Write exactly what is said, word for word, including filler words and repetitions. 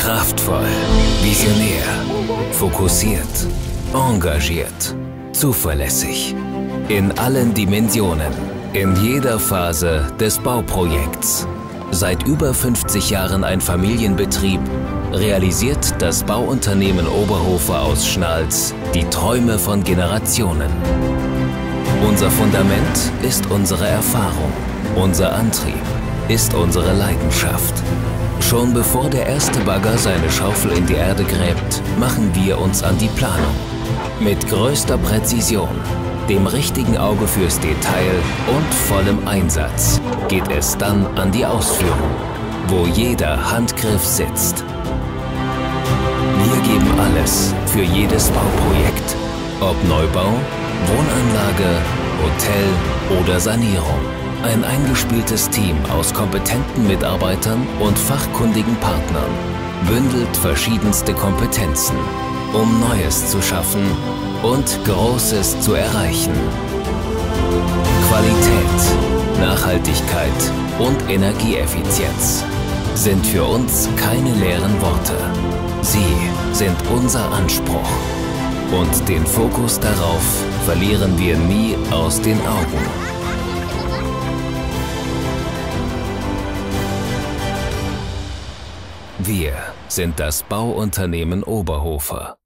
Kraftvoll, visionär, fokussiert, engagiert, zuverlässig. In allen Dimensionen, in jeder Phase des Bauprojekts. Seit über fünfzig Jahren ein Familienbetrieb, realisiert das Bauunternehmen Oberhofer aus Schnals die Träume von Generationen. Unser Fundament ist unsere Erfahrung, unser Antrieb ist unsere Leidenschaft. Schon bevor der erste Bagger seine Schaufel in die Erde gräbt, machen wir uns an die Planung. Mit größter Präzision, dem richtigen Auge fürs Detail und vollem Einsatz geht es dann an die Ausführung, wo jeder Handgriff sitzt. Wir geben alles für jedes Bauprojekt, ob Neubau, Wohnanlage, Hotel oder Sanierung. Ein eingespieltes Team aus kompetenten Mitarbeitern und fachkundigen Partnern bündelt verschiedenste Kompetenzen, um Neues zu schaffen und Großes zu erreichen. Qualität, Nachhaltigkeit und Energieeffizienz sind für uns keine leeren Worte. Sie sind unser Anspruch. Und den Fokus darauf verlieren wir nie aus den Augen. Wir sind das Bauunternehmen Oberhofer.